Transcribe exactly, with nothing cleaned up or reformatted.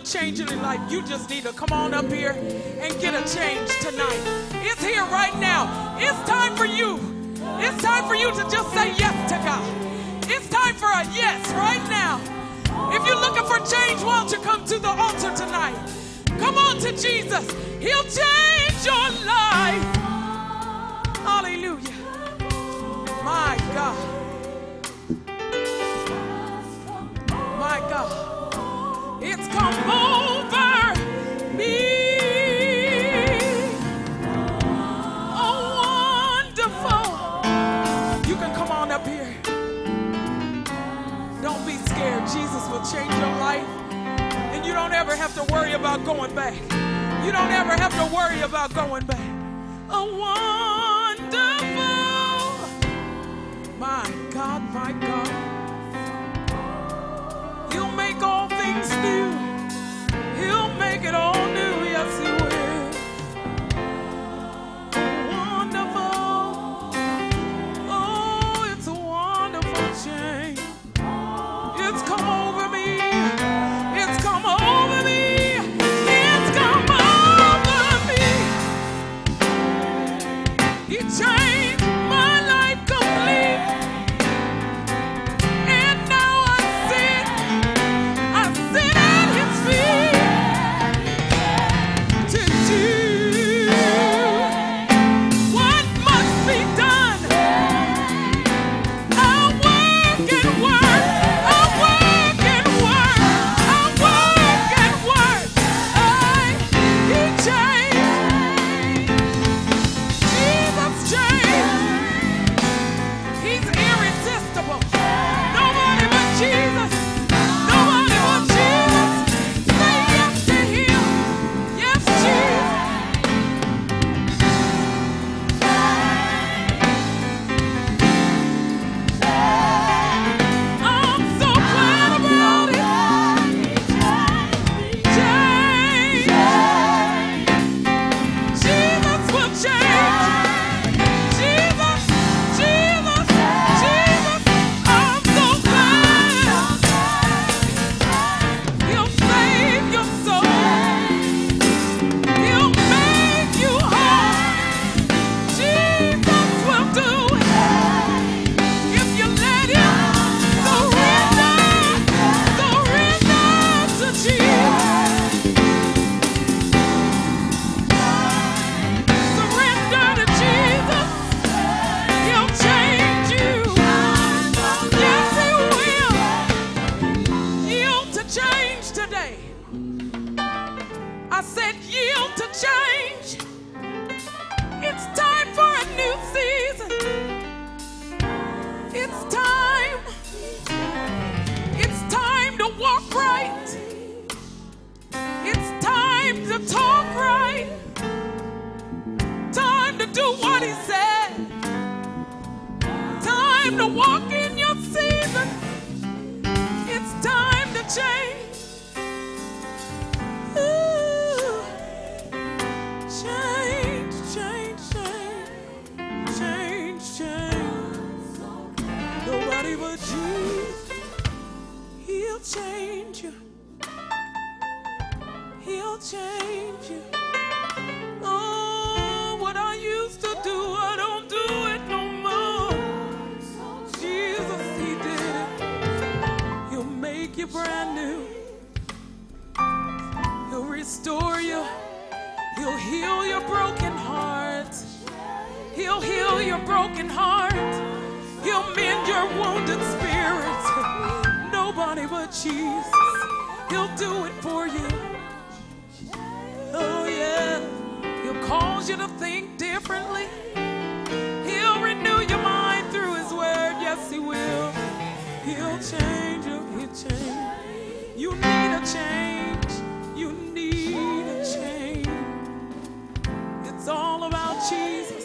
change in your life, you just need to come on up here and get a change tonight. It's here right now. It's time for you. It's time for you to just say yes to God. It's time for a yes right now. If you're looking for change, why don't you come to the altar tonight? Come on to Jesus. He'll change your life. Hallelujah. My God. My God. It's come over me. Oh, wonderful. You can come on up here. Don't be scared. Jesus will change your life. And you don't ever have to worry about going back. You don't ever have to worry about going back. A wonderful, my God, my God. He'll make all things new. He'll make it all new. Yes, he will. Wonderful. Oh, it's a wonderful change. It's come over me. It's come over me. It's come over me. He changed my life complete. And now I sit, I sit at his feet to do what must be done. I'll work and work. I'll work and work. I'll work and work. I, he changed. Jesus changed. He's irresistible. Nobody but Jesus. Nobody but Jesus. Say yes to him. Yes, Jesus. I'm so glad about it. Change. Jesus will change. Jesus, Jesus, Jesus. I'm so glad. He'll save your soul. He'll make you whole. Jesus will do it. If you let him, surrender, surrender to Jesus. Surrender to Jesus. He'll change you. Yes, he will. Yield to change today. I said yield to change. It's time for a new season. It's time. It's time to walk right. It's time to talk right. Time to do what he said. Time to walk in your season. It's time to change. Ooh. Change, change, change. Change, change. Nobody but Jesus. He'll change you. He'll change you. Oh, what I used to do, I don't do it no more. Jesus, he did it. He'll make you brand new. He'll restore you. He'll heal your broken heart. He'll heal your broken heart. He'll mend your wounded spirit. Nobody but Jesus. He'll do it for you. Oh yeah. He'll cause you to think differently. He'll renew your mind through his word. Yes, he will. He'll change you. He'll change. You need a change. You need a change. It's all about Jesus.